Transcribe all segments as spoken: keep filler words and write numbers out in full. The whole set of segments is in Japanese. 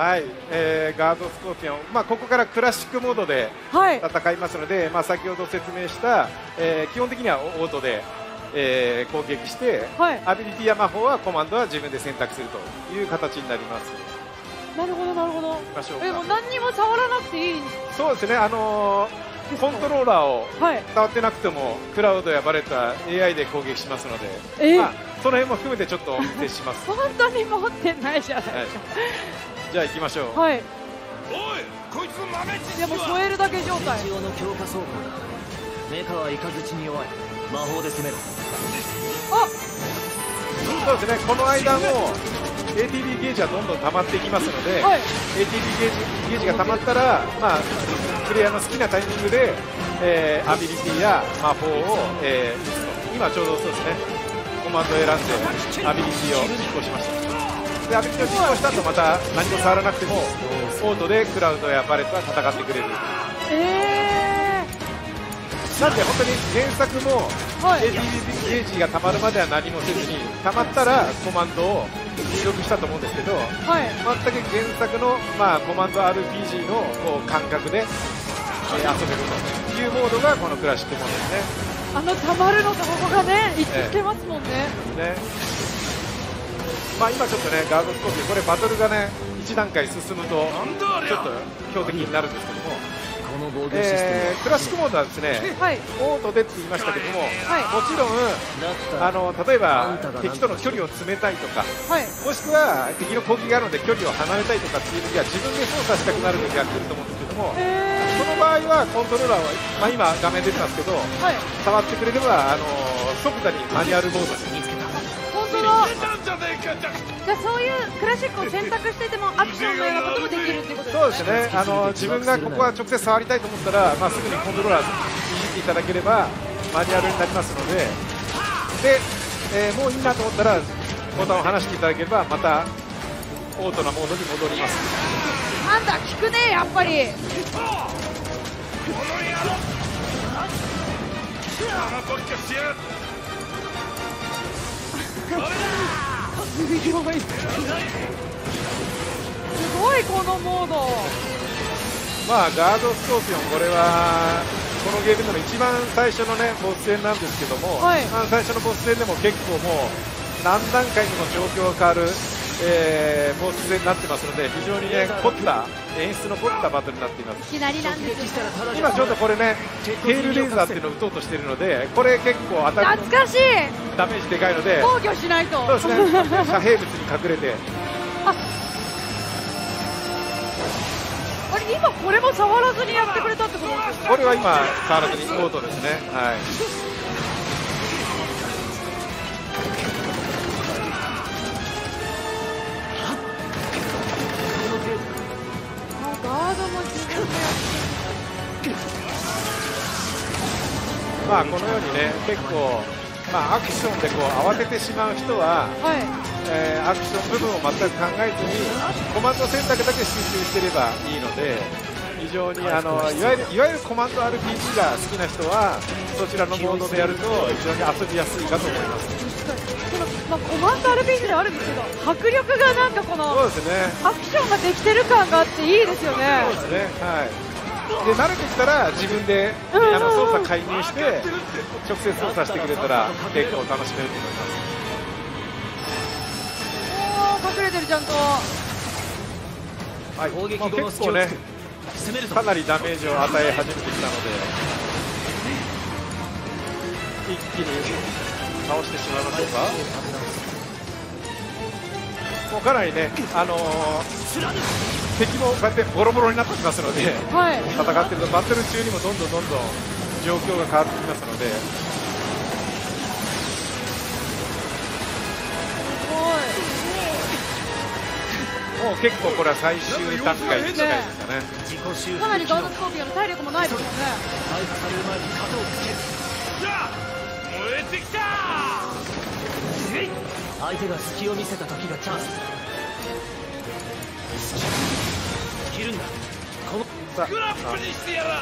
はい、えー、ガードスコーピオン、まあ、ここからクラシックモードで戦いますので、はい、まあ、先ほど説明した、えー、基本的にはオートで、えー、攻撃して、はい、アビリティや魔法はコマンドは自分で選択するという形になります。 なるほどなるほど。え、もう何にも触らなくていいんですか？ そうですね、あのー、コントローラーを触ってなくても、はい、クラウドやバレットは エーアイ で攻撃しますので、えーまあ、その辺も含めてちょっとお見せします。 本当に持ってないじゃないですか、はい、 じゃあ行きましょう。 はい。 おい、こいつの豆知識は。でも添えるだけ状態。 一応の強化走行だ。メカはイカズチに弱い。魔法で攻めろ。 あ、 そうですね、この間も エーティービー ゲージはどんどん溜まっていきますので、はい、エーティービー ゲージ、ゲージが溜まったら、まあ、プレイヤーの好きなタイミングで、えー、アビリティや魔法を、えー、打つと。今ちょうどそうですね、コマンドを選んでアビリティを実行しました。でアビリティを実行した後、また何も触らなくてもオートでクラウドやバレットは戦ってくれる。 えー、なんで本当に原作も エーティービー ゲージが溜まるまでは何もせずに、溜まったらコマンドを入力したと思うんですけど、はい、全く原作の、まあ、コマンド アールピージー のこう感覚で、えー、遊べるというモードがこのクラシックモードですね。 あの溜まるのとここがね、一致してますもんね。 えー、ね、まあ、今ちょっとね、ガードスコーピオン、これバトルがね、いち段階進むとちょっと強敵になるんですけども、えー、クラシックモードはですね、はい、オートでって言いましたけども、はい、もちろんあの例えば敵との距離を詰めたいとか、はい、もしくは敵の攻撃があるので距離を離れたいとかっていう時は自分で操作したくなる時が来ると思うんですけども、その場合はコントローラーは、まあ、今画面出てますけど、はい、触ってくれればあの即座にマニュアルモードに見つけた。 本当だ。じゃあそういうクラシックを選択しててもアクションのようなこともできるっていうことですね。 そうですね、あの自分がここは直接触りたいと思ったら、まあ、すぐにコントローラーいじっていただければマニュアルになりますので、で、えー、もういいなと思ったらボタンを離していただければまたオートなモードに戻ります。 なんだ、効くね、やっぱり。すごい、すごいこのモード。 まあガードスコーピオン、これはこのゲームでの一番最初のねボス戦なんですけども、はい、一番最初のボス戦でも結構もう何段階にも状況が変わる、えー、ボス戦になってますので、非常にね凝った演出の凝ったバトルになっています。 いきなりなんです。 今ちょうどこれねテールレーザーっていうのを打とうとしているので、これ結構当たりの懐かしいダメージでかいので防御しないと。 そうですね、遮蔽物に隠れて。 ああれ、今これも触らずにやってくれたってことですか？ これは今触らずにオートですね。はい。 ガードも自分でやって。 まあこのようにね結構、まあ、アクションでこう慌ててしまう人は、はい、えー、アクション部分を全く考えずにコマンド選択だけ集中していればいいので、非常にあのいわゆるいわゆるコマンド アールピージー が好きな人はそちらのモードでやると非常に遊びやすいかと思います。 まあ、コマンド アールピージー であるんですけど、迫力がなんかこのそうですね、 アクションができてる感があっていいですよね。 そうですね、はい。で慣れてきたら自分であの操作介入して直接操作してくれたら結構楽しめると思います。 おー、隠れてるちゃんと。 はい、まあ、結構ねかなりダメージを与え始めてきたので一気に倒してしまいましょうか。もうかなりね、あのー敵もこうやってボロボロになってきますので、はい、戦ってるとバトル中にもどんどんどんどん状況が変わってきますので、もう結構これは最終段階に近いですかね。 かなりガードスコーピオンの体力もないですよね。 燃えてきた。 相手が隙を見せた時がチャンス。切るんだ。このさクラップにしてやら。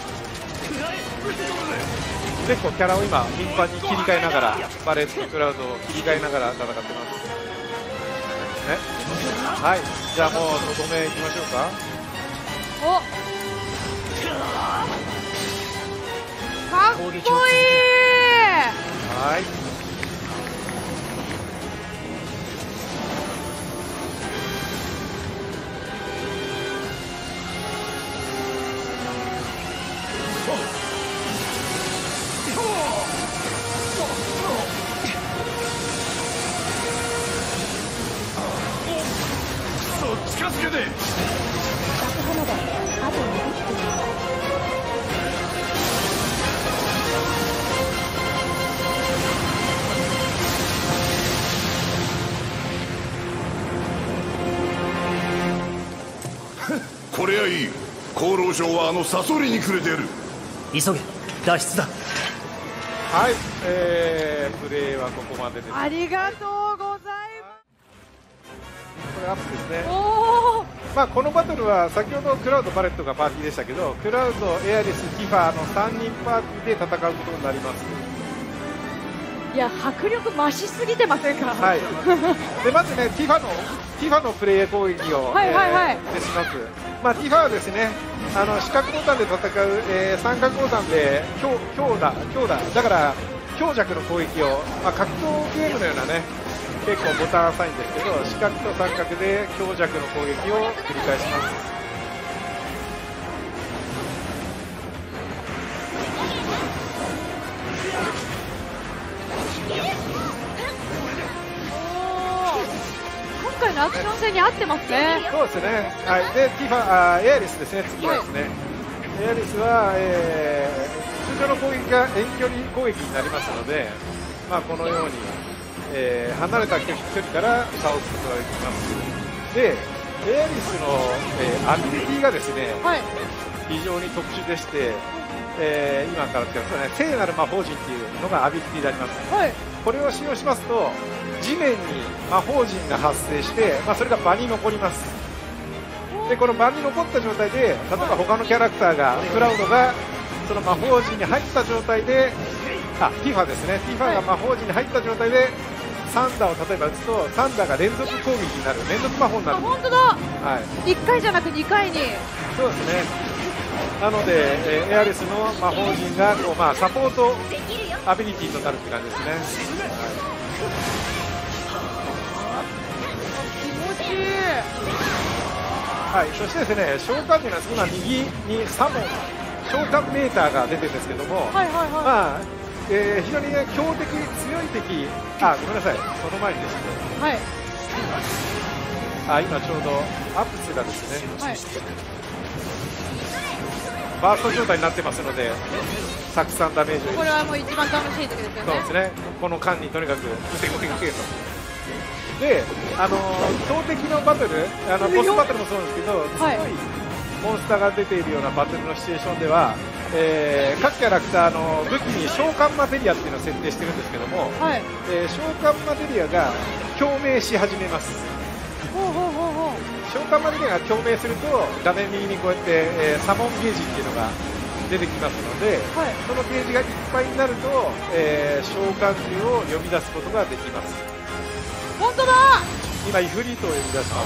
結構キャラを今頻繁に切り替えながらバレットクラウドを切り替えながら戦ってます。 ね。はい、じゃあもうとどめいきましょうか。 お、かっこいい。 はい。 近づけて。これはいい。厚労省はあのサソリにくれてやる。 急げ、脱出だ。 はい、えー、プレイはここまでです。 ありがとうございます。 これアップですね。 おー、 まあこのバトルは先ほどクラウド、バレットがパーティーでしたけど、クラウド、エアリス、ティファーのさんにんパーティーで戦うことになります。 いや、迫力増しすぎてませんか。 はい。でまずね、ティファのティファのプレイ攻撃をはいはいはい、 えー、します。まあティファはですね、あの四角ボタンで戦う、えー、三角ボタンで強強打強打だから強弱の攻撃を、まあ格闘ゲームのようなね、結構ボタン浅いんですけど、四角と三角で強弱の攻撃を繰り返します。 今回のアクション性に合ってますね。 そうですね。はい。で、ティファ、あエアリスですね。次はですね。はい、エアリスは、えー、通常の攻撃が遠距離攻撃になりますので、まあこのように、えー、離れた距離から倒すことができます。で、エアリスの、えー、アビリティがですね、はい、非常に特殊でして、えー、今から使いますね、聖なる魔法陣っていうのがアビリティであります。はい、これを使用しますと、地面に魔法陣が発生して、まあ、それが場に残ります。でこの場に残った状態で、例えば他のキャラクターが、クラウドがその魔法陣に入った状態で、あティファですね、ティファが魔法陣に入った状態でサンダーを例えば打つと、サンダーが連続攻撃になる、連続魔法になる。 あ、本当だ、はい、いっかいじゃなくにかいに。 そうですね。なので、えー、エアリスの魔法陣がこう、まあ、サポートアビリティとなるって感じですね。はい、そしてですね、召喚というのは今右にサモン召喚メーターが出てるんですけども、はいはいはい、まあえー、非常に、ね、強敵、強い敵、あごめんなさい、その前にですね、はい、あ今ちょうどアプスがですね、はい、バースト状態になってますので、たくさんダメージを、 これはもう一番楽しい時ですよね。 そうですね、この間にとにかくグテグテグテと。で、あの強敵のバトル、あのボスバトルもそうなんですけど、すごいモンスターが出ているようなバトルのシチュエーションでは、えー、各キャラクターの武器に召喚マテリアっていうのを設定してるんですけども、はい、えー、召喚マテリアが共鳴し始めます。ほうほうほうほう、召喚マテリアが共鳴すると、画面右にこうやって、えー、サモンゲージっていうのが出てきますので、はい、そのゲージがいっぱいになると、えー、召喚獣を呼び出すことができます。 本当だ、 今イフリートを呼び出します。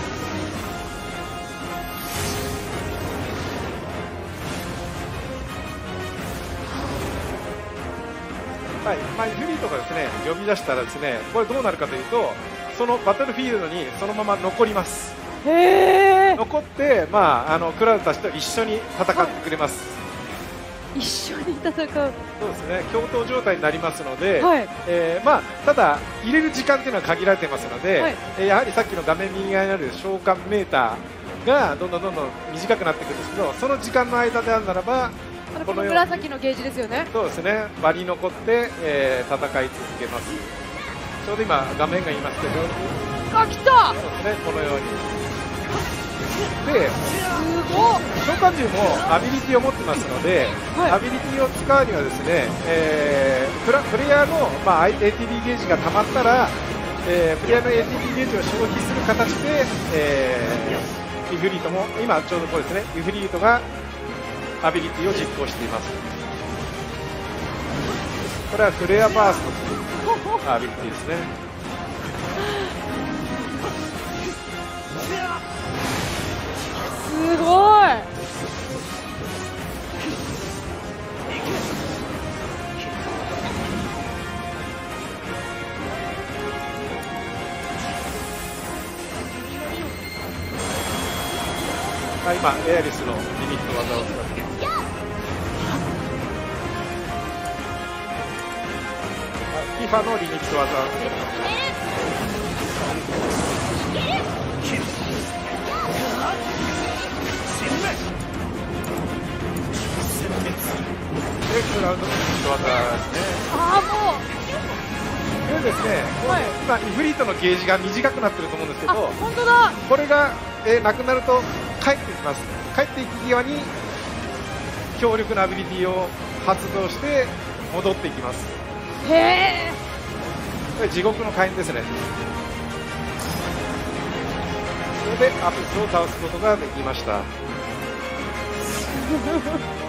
はい、まあ、イフリートがですね呼び出したらですね、これどうなるかというと、そのバトルフィールドにそのまま残ります。へー、残って、まあ、あのクラウドたちと一緒に戦ってくれます。 はい、一緒に戦う。そうですね、共闘状態になりますので、はい、えー、まあ、ただ入れる時間というのは限られてますので、はい、えー、やはりさっきの画面右側にある召喚メーターがどんどんどんどん短くなっていくんですけど、その時間の間であるならば、 この紫のゲージですよね。 そうですね、場に残って、えー、戦い続けます。ちょうど今画面が言いますけど、 あ、来た。 そうですね、このように。で、召喚獣もアビリティを持ってますので、はい、アビリティを使うにはですね、えー、プ, ラプレイヤーの、まあ、エーティービー ゲージが溜まったら、えー、プレイヤーの エーティービー ゲージを消費する形で、えー、イフリートも今ちょうどこうですね、イフリートがアビリティを実行しています。これはフレアバーストというアビリティですね。 すごい。 あ、今エアリスのリミット技を使ってティファのリミット技を使ってでクラウドのリミット技ですね。 ああ、もうでですね、はい、今イフリートのゲージが短くなってると思うんですけど、 本当だ。 これが、えー、なくなると帰ってきます。帰っていく際に強力なアビリティを発動して戻っていきます。 へえ。 これ地獄の火炎ですね。それでアプスを倒すことができました。